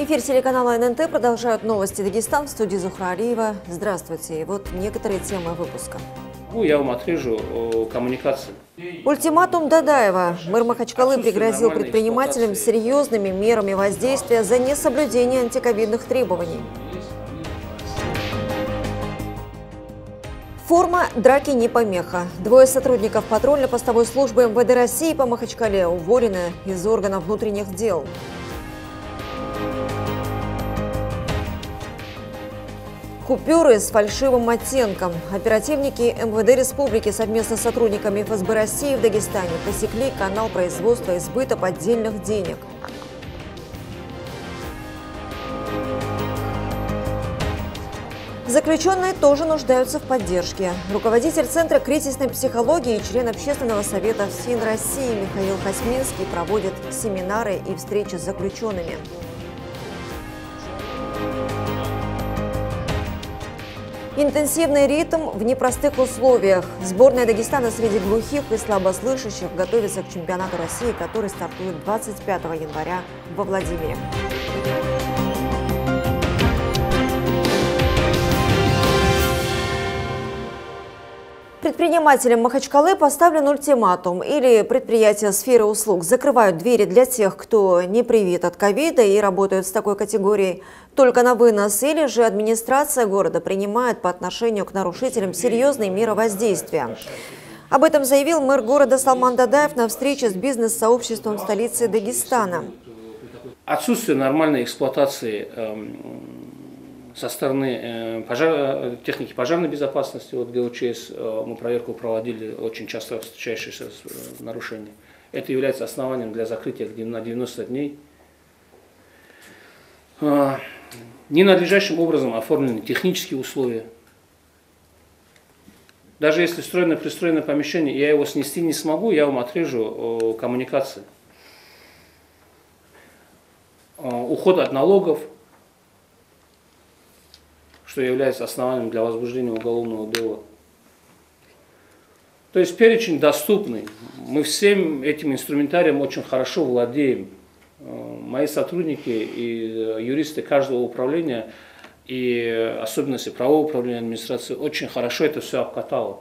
Эфир телеканала ННТ продолжают новости Дагестан. В студии Зухра Алиева. Здравствуйте. И вот некоторые темы выпуска. Я вам отрежу коммуникации. Ультиматум Дадаева. Мэр Махачкалы пригрозил предпринимателям серьезными мерами воздействия за несоблюдение антиковидных требований. Форма драки не помеха. Двое сотрудников патрульно-постовой службы МВД России по Махачкале уволены из органов внутренних дел. Купюры с фальшивым оттенком. Оперативники МВД Республики совместно с сотрудниками ФСБ России в Дагестане пресекли канал производства и сбыта поддельных денег. Заключенные тоже нуждаются в поддержке. Руководитель Центра кризисной психологии и член Общественного совета ФСИН России Михаил Хасминский проводит семинары и встречи с заключенными. Интенсивный ритм в непростых условиях. Сборная Дагестана среди глухих и слабослышащих готовится к чемпионату России, который стартует 25 января во Владимире. Предпринимателям Махачкалы поставлен ультиматум. Или предприятия сферы услуг закрывают двери для тех, кто не привит от ковида и работают с такой категорией только на вынос, или же администрация города принимает по отношению к нарушителям серьезные меры воздействия. Об этом заявил мэр города Салман Дадаев на встрече с бизнес-сообществом столицы Дагестана. Отсутствие нормальной эксплуатации со стороны техники пожарной безопасности, вот ГУЧС, мы проверку проводили, очень часто встречающиеся нарушения. Это является основанием для закрытия на 90 дней. Ненадлежащим образом оформлены технические условия. Даже если встроено-пристроенное помещение, я его снести не смогу, я вам отрежу коммуникации. Уход от налогов, что является основанием для возбуждения уголовного дела. То есть перечень доступный. Мы всем этим инструментарием очень хорошо владеем. Мои сотрудники и юристы каждого управления, и особенности правового управления администрации, очень хорошо это все обкатало.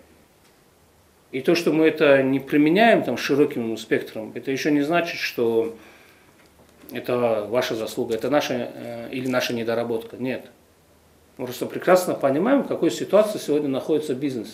И то, что мы это не применяем там широким спектром, это еще не значит, что это ваша заслуга, это наша или наша недоработка. Нет. Мы просто прекрасно понимаем, в какой ситуации сегодня находится бизнес.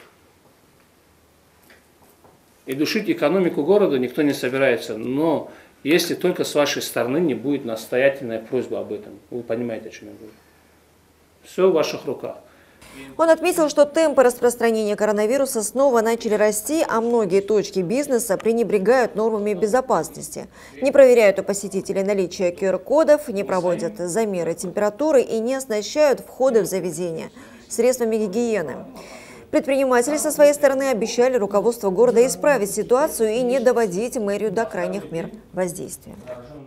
И душить экономику города никто не собирается, но если только с вашей стороны не будет настоятельная просьба об этом. Вы понимаете, о чем я говорю. Все в ваших руках. Он отметил, что темпы распространения коронавируса снова начали расти, а многие точки бизнеса пренебрегают нормами безопасности. Не проверяют у посетителей наличие QR-кодов, не проводят замеры температуры и не оснащают входы в заведения средствами гигиены. Предприниматели со своей стороны обещали руководству города исправить ситуацию и не доводить мэрию до крайних мер воздействия.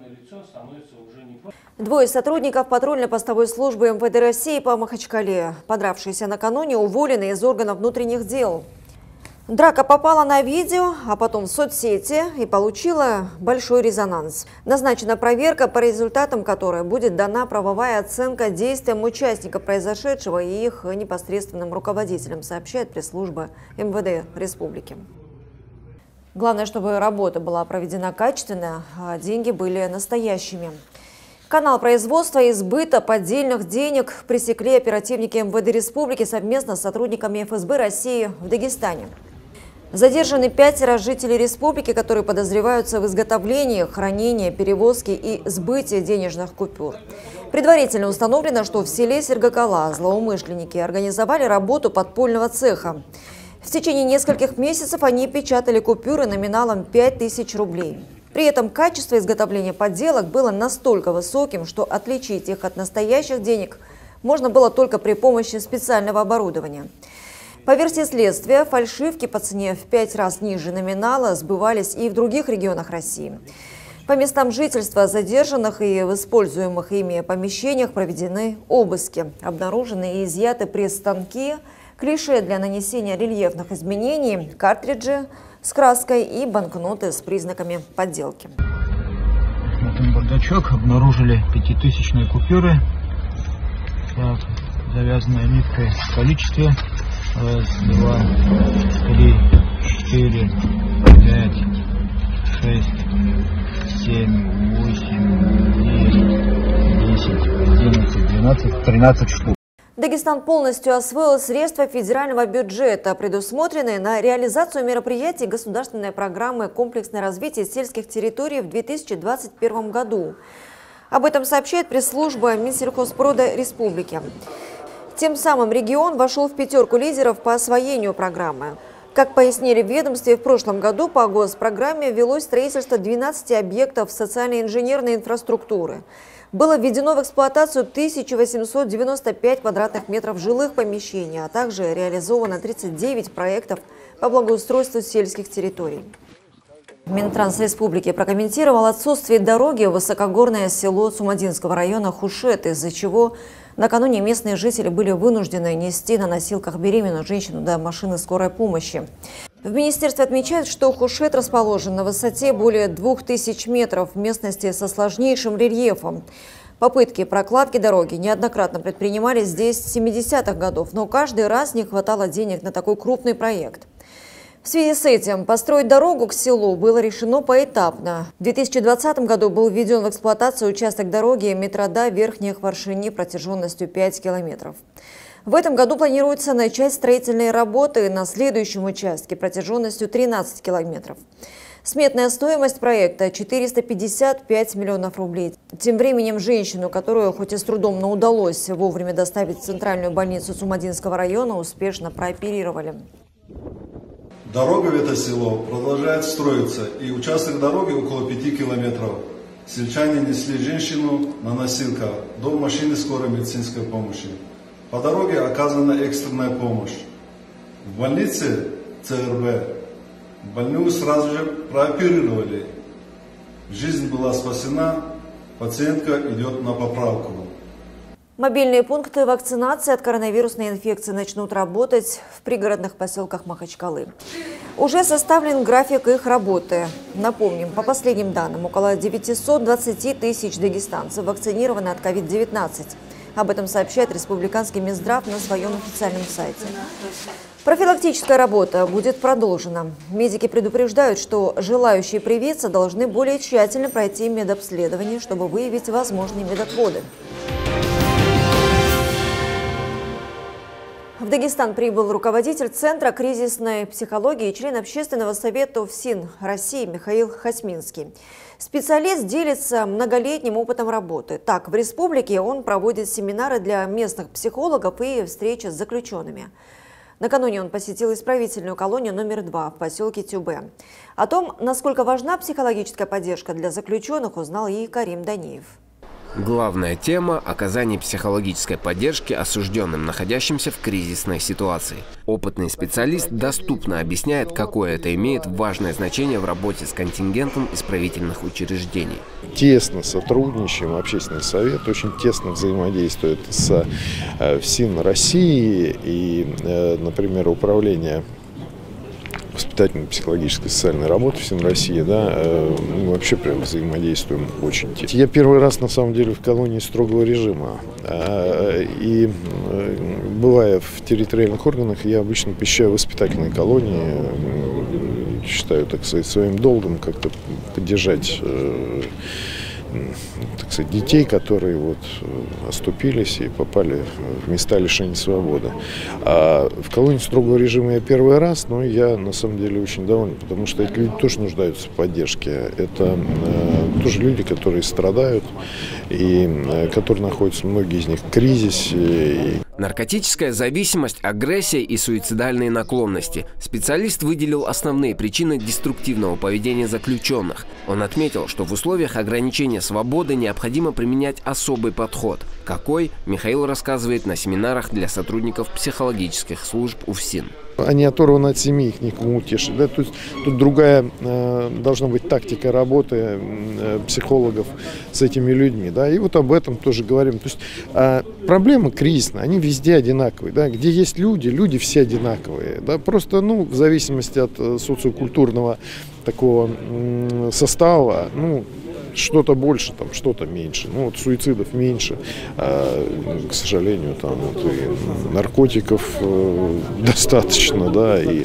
Двое сотрудников патрульно-постовой службы МВД России по Махачкале, подравшиеся накануне, уволены из органов внутренних дел. Драка попала на видео, а потом в соцсети и получила большой резонанс. Назначена проверка, по результатам которой будет дана правовая оценка действиям участников произошедшего и их непосредственным руководителям, сообщает пресс-служба МВД Республики. Главное, чтобы работа была проведена качественно, а деньги были настоящими. Канал производства и сбыта поддельных денег пресекли оперативники МВД Республики совместно с сотрудниками ФСБ России в Дагестане. Задержаны 5 жителей республики, которые подозреваются в изготовлении, хранении, перевозке и сбытии денежных купюр. Предварительно установлено, что в селе Сергокола злоумышленники организовали работу подпольного цеха. В течение нескольких месяцев они печатали купюры номиналом 5000 рублей. При этом качество изготовления подделок было настолько высоким, что отличить их от настоящих денег можно было только при помощи специального оборудования. По версии следствия, фальшивки по цене в 5 раз ниже номинала сбывались и в других регионах России. По местам жительства задержанных и в используемых ими помещениях проведены обыски. Обнаружены и изъяты пресс-станки, клише для нанесения рельефных изменений, картриджи с краской и банкноты с признаками подделки. открытым бардачок, обнаружили 5000-е купюры. Так, завязанная ниткой в количестве. Раз, два, три, 4, 5, 6, 7, 8, 9, 10, 11, 12, 13 штук. Дагестан полностью освоил средства федерального бюджета, предусмотренные на реализацию мероприятий государственной программы «Комплексное развитие сельских территорий» в 2021 году. Об этом сообщает пресс-служба Минсельхозпрода Республики. Тем самым регион вошел в пятерку лидеров по освоению программы. Как пояснили в ведомстве, в прошлом году по госпрограмме велось строительство 12 объектов социально-инженерной инфраструктуры. Было введено в эксплуатацию 1895 квадратных метров жилых помещений, а также реализовано 39 проектов по благоустройству сельских территорий. Минтранс Республики прокомментировал отсутствие дороги в высокогорное село Цумадинского района Хушет, из-за чего накануне местные жители были вынуждены нести на носилках беременную женщину до машины скорой помощи. В министерстве отмечают, что Хушет расположен на высоте более 2000 метров в местности со сложнейшим рельефом. Попытки прокладки дороги неоднократно предпринимались здесь с 70-х годов, но каждый раз не хватало денег на такой крупный проект. В связи с этим построить дорогу к селу было решено поэтапно. В 2020 году был введен в эксплуатацию участок дороги Метрода-Верхних Варшини протяженностью 5 километров. В этом году планируется начать строительные работы на следующем участке протяженностью 13 километров. Сметная стоимость проекта – 455 миллионов рублей. Тем временем женщину, которую хоть и с трудом, но удалось вовремя доставить в центральную больницу Цумадинского района, успешно прооперировали. Дорога в это село продолжает строиться, и участок дороги около 5 километров. Сельчане несли женщину на носилках до машины скорой медицинской помощи. По дороге оказана экстренная помощь. В больнице ЦРБ больную сразу же прооперировали. Жизнь была спасена, пациентка идет на поправку. Мобильные пункты вакцинации от коронавирусной инфекции начнут работать в пригородных поселках Махачкалы. Уже составлен график их работы. Напомним, по последним данным, около 920 тысяч дагестанцев вакцинированы от COVID-19. Об этом сообщает Республиканский Минздрав на своем официальном сайте. Профилактическая работа будет продолжена. Медики предупреждают, что желающие привиться должны более тщательно пройти медобследование, чтобы выявить возможные медотводы. В Дагестан прибыл руководитель Центра кризисной психологии и член Общественного совета ФСИН России Михаил Хасминский. Специалист делится многолетним опытом работы. Так, в республике он проводит семинары для местных психологов и встречи с заключенными. Накануне он посетил исправительную колонию номер 2 в поселке Тюбе. О том, насколько важна психологическая поддержка для заключенных, узнал и Карим Даниев. Главная тема – оказание психологической поддержки осужденным, находящимся в кризисной ситуации. Опытный специалист доступно объясняет, какое это имеет важное значение в работе с контингентом исправительных учреждений. Тесно сотрудничаем, общественный совет очень тесно взаимодействует с ФСИН России и, например, управление воспитательной, психологической, социальной работы ФСИН России, да, мы вообще прям взаимодействуем очень тесно. Я первый раз, на самом деле, в колонии строгого режима. И бывая в территориальных органах, я обычно посещаю воспитательные колонии. Считаю, так сказать, своим долгом как-то поддержать, так сказать, детей, которые вот оступились и попали в места лишения свободы. А в колонии строгого режима я первый раз, но я на самом деле очень доволен, потому что эти люди тоже нуждаются в поддержке. Это тоже люди, которые страдают и которые находятся, многие из них, в кризисе. Наркотическая зависимость, агрессия и суицидальные наклонности. Специалист выделил основные причины деструктивного поведения заключенных. Он отметил, что в условиях ограничения свободы необходимо применять особый подход. Какой, Михаил рассказывает на семинарах для сотрудников психологических служб УФСИН. Они оторваны от семьи, их никому утешить. Да? То есть, тут другая должна быть тактика работы психологов с этими людьми. Да? И вот об этом тоже говорим. То есть, проблемы кризисные, они везде одинаковые. Да? Где есть люди, люди все одинаковые. Да? Просто в зависимости от социокультурного такого состава, Что-то больше, там, что-то меньше. Ну, вот суицидов меньше, к сожалению, там вот и наркотиков достаточно, да, и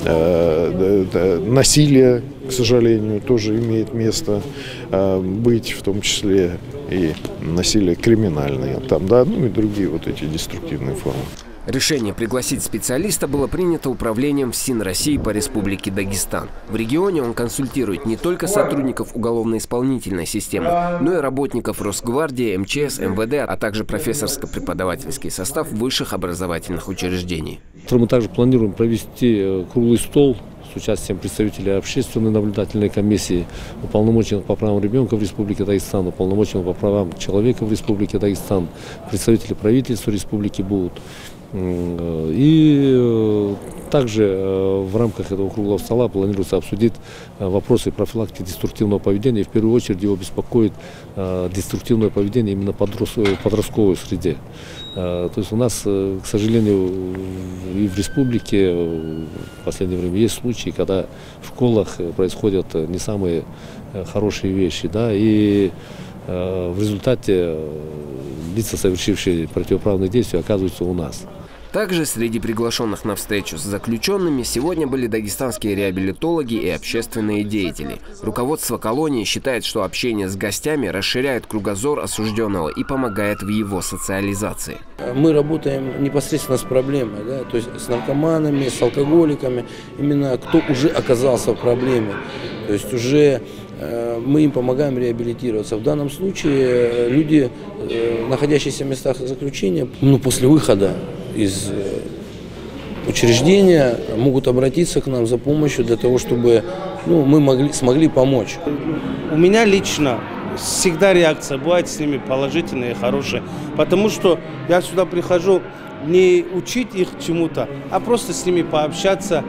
насилие, к сожалению, тоже имеет место быть, в том числе и насилие криминальное, там, да, ну и другие вот эти деструктивные формы. Решение пригласить специалиста было принято управлением ФСИН России по Республике Дагестан. В регионе он консультирует не только сотрудников уголовно-исполнительной системы, но и работников Росгвардии, МЧС, МВД, а также профессорско-преподавательский состав высших образовательных учреждений. Мы также планируем провести круглый стол с участием представителей общественной наблюдательной комиссии, уполномоченных по правам ребенка в Республике Дагестан, уполномоченных по правам человека в Республике Дагестан, представители правительства Республики будут. И также в рамках этого круглого стола планируется обсудить вопросы профилактики деструктивного поведения. И в первую очередь его беспокоит деструктивное поведение именно в подростковой среде. То есть у нас, к сожалению, и в республике в последнее время есть случаи, когда в школах происходят не самые хорошие вещи, да, и в результате лица, совершившие противоправные действия, оказываются у нас. Также среди приглашенных на встречу с заключенными сегодня были дагестанские реабилитологи и общественные деятели. Руководство колонии считает, что общение с гостями расширяет кругозор осужденного и помогает в его социализации. Мы работаем непосредственно с проблемой, да, то есть с наркоманами, с алкоголиками, именно кто уже оказался в проблеме, то есть уже мы им помогаем реабилитироваться. В данном случае люди, находящиеся в местах заключения, после выхода из учреждения, могут обратиться к нам за помощью для того, чтобы мы смогли помочь. У меня лично всегда реакция бывает с ними положительная и хорошая, потому что я сюда прихожу не учить их чему-то, а просто с ними пообщаться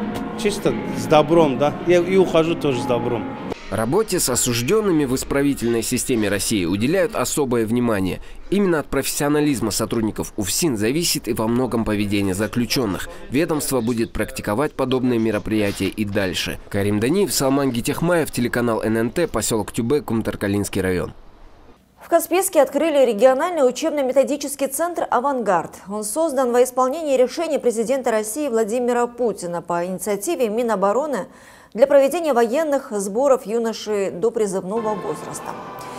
чисто с добром, да, и ухожу тоже с добром. Работе с осужденными в исправительной системе России уделяют особое внимание. Именно от профессионализма сотрудников УФСИН зависит и во многом поведение заключенных. Ведомство будет практиковать подобные мероприятия и дальше. Карим Даниев, Салман Гитехмаев, телеканал ННТ, поселок Тюбе, Кумтаркалинский район. В Каспийске открыли региональный учебно-методический центр «Авангард». Он создан во исполнении решения президента России Владимира Путина по инициативе Минобороны для проведения военных сборов юношей до призывного возраста.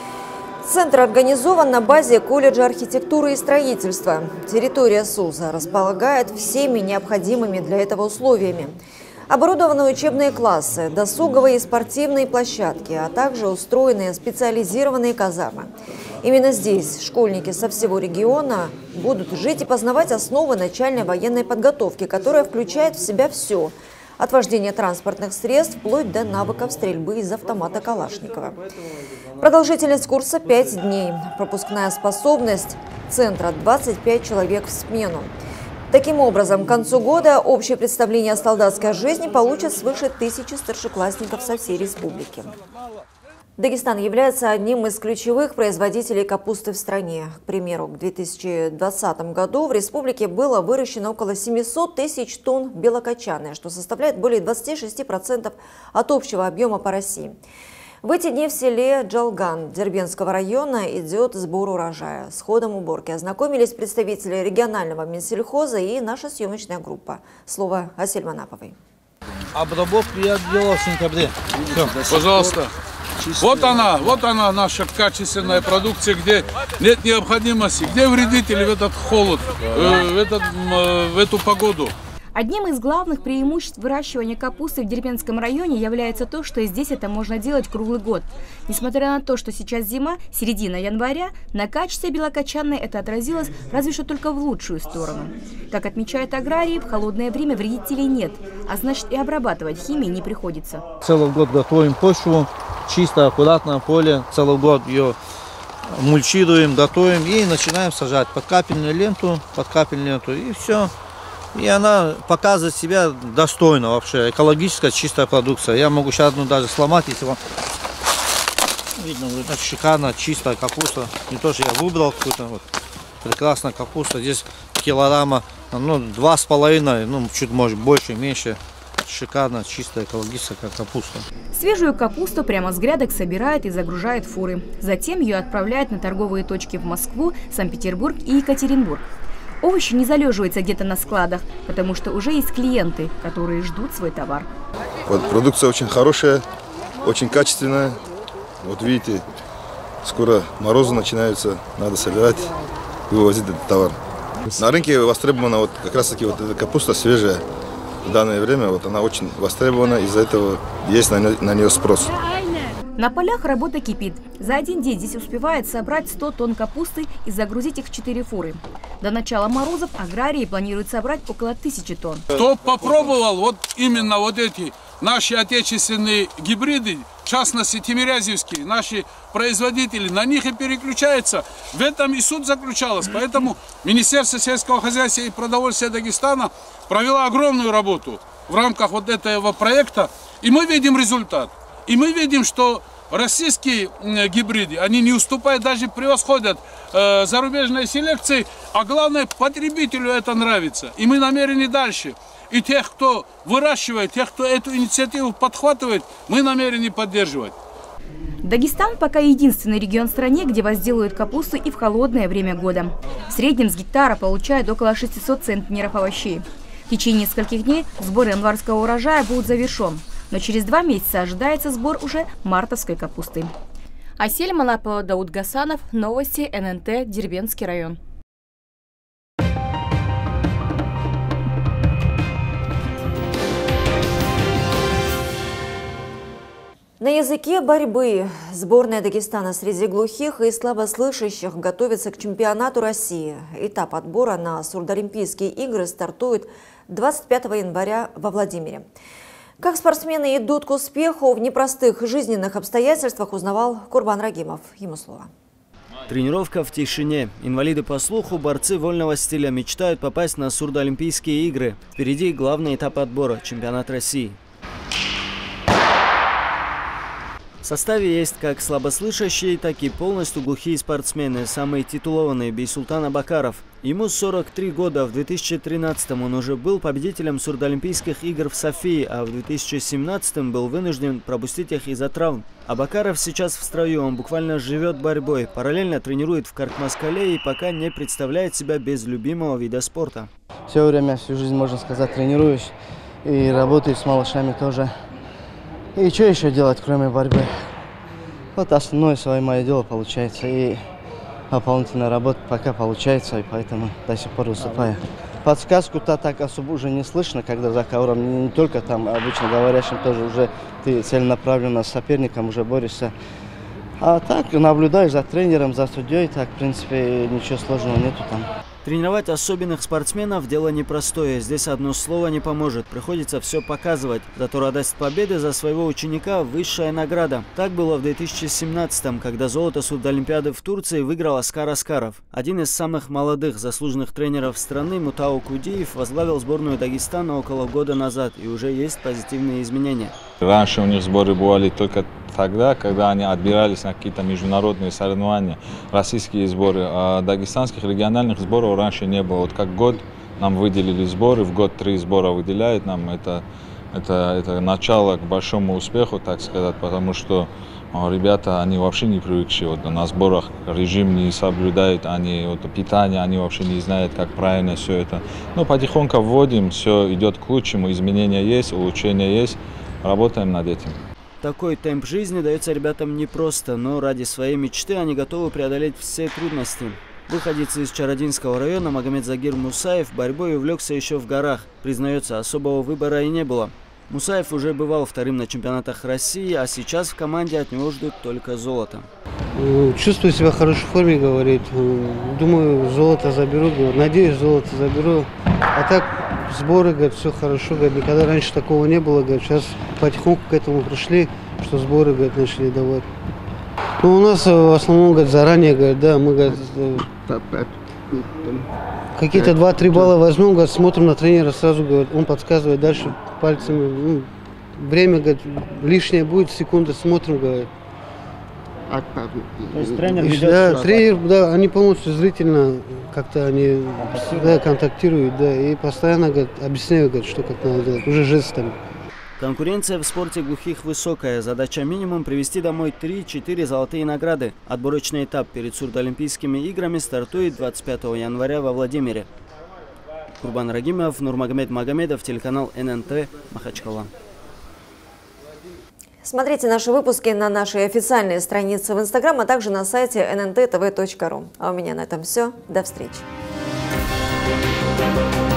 Центр организован на базе колледжа архитектуры и строительства. Территория СУЗа располагает всеми необходимыми для этого условиями. Оборудованы учебные классы, досуговые и спортивные площадки, а также устроены специализированные казармы. Именно здесь школьники со всего региона будут жить и познавать основы начальной военной подготовки, которая включает в себя все – от вождения транспортных средств вплоть до навыков стрельбы из автомата Калашникова. Продолжительность курса 5 дней. Пропускная способность центра 25 человек в смену. Таким образом, к концу года общее представление о солдатской жизни получат свыше 1000 старшеклассников со всей республики. Дагестан является одним из ключевых производителей капусты в стране. К примеру, в 2020 году в республике было выращено около 700 тысяч тонн белокочанной, что составляет более 26% от общего объема по России. В эти дни в селе Джалган Дербенского района идет сбор урожая. С ходом уборки ознакомились представители регионального Минсельхоза и наша съемочная группа. Слово Асель Манаповой. Обработку я делал в сентябре. Все. Пожалуйста. Вот она наша качественная продукция, где нет необходимости, где вредители в этот холод, в эту погоду. Одним из главных преимуществ выращивания капусты в Дербенском районе является то, что здесь это можно делать круглый год. Несмотря на то, что сейчас зима, середина января, на качестве белокочанной это отразилось разве что только в лучшую сторону. Как отмечают аграрии, в холодное время вредителей нет, а значит и обрабатывать химией не приходится. Целый год готовим почву, чисто, аккуратно поле, целый год ее мульчируем, готовим и начинаем сажать под капельную ленту и все. И она показывает себя достойно вообще, экологическая чистая продукция. Я могу сейчас одну даже сломать, если вам видно, это шикарно, чистая капуста. Не то, что я выбрал какую-то, вот, прекрасная капуста. Здесь килограмма, 2,5, чуть может больше, меньше. шикарно, чистая экологическая капуста. Свежую капусту прямо с грядок собирают и загружают в фуры. Затем ее отправляют на торговые точки в Москву, Санкт-Петербург и Екатеринбург. Овощи не залеживаются где-то на складах, потому что уже есть клиенты, которые ждут свой товар. Вот, продукция очень хорошая, очень качественная. Вот видите, скоро морозы начинаются, надо собирать и вывозить этот товар. На рынке востребована вот как раз таки вот эта капуста свежая. В данное время вот она очень востребована, из-за этого есть на нее спрос. На полях работа кипит. За один день здесь успевают собрать 100 тонн капусты и загрузить их в 4 фуры. До начала морозов аграрии планируют собрать около 1000 тонн. Кто попробовал вот именно вот эти наши отечественные гибриды, в частности тимирязевские, наши производители, на них и переключаются. В этом и суть заключалась. Поэтому Министерство сельского хозяйства и продовольствия Дагестана провело огромную работу в рамках вот этого проекта. И мы видим результат. И мы видим, что российские гибриды, они не уступают, даже превосходят зарубежной селекции, а главное, потребителю это нравится. И мы намерены дальше. И тех, кто выращивает, тех, кто эту инициативу подхватывает, мы намерены поддерживать. Дагестан пока единственный регион в стране, где возделывают капусту и в холодное время года. В среднем с гектара получают около 600 центнеров овощей. В течение нескольких дней сбор январского урожая будет завершен. Но через 2 месяца ожидается сбор уже мартовской капусты. Асель Манапова, Дауд Гасанов, новости ННТ, Дербентский район. На языке борьбы сборная Дагестана среди глухих и слабослышащих готовится к чемпионату России. Этап отбора на Сурдолимпийские игры стартует 25 января во Владимире. Как спортсмены идут к успеху в непростых жизненных обстоятельствах, узнавал Курбан Рагимов. Ему слово. Тренировка в тишине. Инвалиды по слуху, борцы вольного стиля мечтают попасть на Сурдолимпийские игры. Впереди главный этап отбора – чемпионат России. В составе есть как слабослышащие, так и полностью глухие спортсмены. Самый титулованный – Бейсултан Абакаров. Ему 43 года. В 2013-м он уже был победителем Сурдолимпийских игр в Софии, а в 2017-м был вынужден пропустить их из-за травм. Абакаров сейчас в строю, он буквально живет борьбой. Параллельно тренирует в Каркмаскале и пока не представляет себя без любимого вида спорта. Все время, всю жизнь, можно сказать, тренируюсь и работаю с малышами тоже. И что еще делать, кроме борьбы? Вот основное свое мое дело получается. И дополнительная работа пока получается, и поэтому до сих пор выступаю. Подсказку-то так особо уже не слышно, когда за ковром, не только там обычно говорящим, тоже уже ты целенаправленно с соперником уже борешься. А так наблюдаешь за тренером, за судьей, так в принципе ничего сложного нету там. Тренировать особенных спортсменов – дело непростое. Здесь одно слово не поможет. Приходится все показывать. Зато радость победы за своего ученика – высшая награда. Так было в 2017-м, когда золото Сурдолимпиады в Турции выиграл Оскар Аскаров. Один из самых молодых заслуженных тренеров страны, Мутау Кудиев, возглавил сборную Дагестана около года назад. И уже есть позитивные изменения. Раньше у них сборы бывали только тогда, когда они отбирались на какие-то международные соревнования, российские сборы. А дагестанских региональных сборов раньше не было. Вот как год нам выделили сборы, в год 3 сбора выделяют нам. Это начало к большому успеху, так сказать, потому что ребята, они вообще не привыкшие. Вот на сборах режим не соблюдают, они питание, они вообще не знают, как правильно все это. Но потихоньку вводим, все идет к лучшему, изменения есть, улучшения есть, работаем над этим. Такой темп жизни дается ребятам непросто, но ради своей мечты они готовы преодолеть все трудности. Выходец из Чародинского района Магомед Загир Мусаев борьбой увлекся еще в горах. Признается, особого выбора и не было. Мусаев уже бывал вторым на чемпионатах России, а сейчас в команде от него ждут только золото. Чувствую себя в хорошей форме, говорит. Думаю, золото заберу, надеюсь, золото заберу. А так сборы, говорит, все хорошо, говорит, никогда раньше такого не было, говорит, сейчас потихоньку к этому пришли, что сборы, говорит, начали давать. Ну, у нас в основном, говорит, заранее, говорит, да, мы, говорит, какие-то 2-3 балла возьмем, говорит, смотрим на тренера, сразу, говорит, он подсказывает дальше пальцами, время, говорит, лишнее будет, секунды смотрим, говорит. То есть тренер ведет? Да, тренер, да, они полностью зрительно как-то они контактируют, да, и постоянно, говорит, объясняют, говорит, что как надо делать, уже жестами. Конкуренция в спорте глухих высокая. Задача минимум привезти домой 3-4 золотые награды. Отборочный этап перед Сурдолимпийскими играми стартует 25 января во Владимире. Курбан Рагимов, Нурмагомед Магомедов, телеканал ННТ, Махачкала. Смотрите наши выпуски на нашей официальной странице в Инстаграм, а также на сайте nntv.ru. А у меня на этом все. До встречи.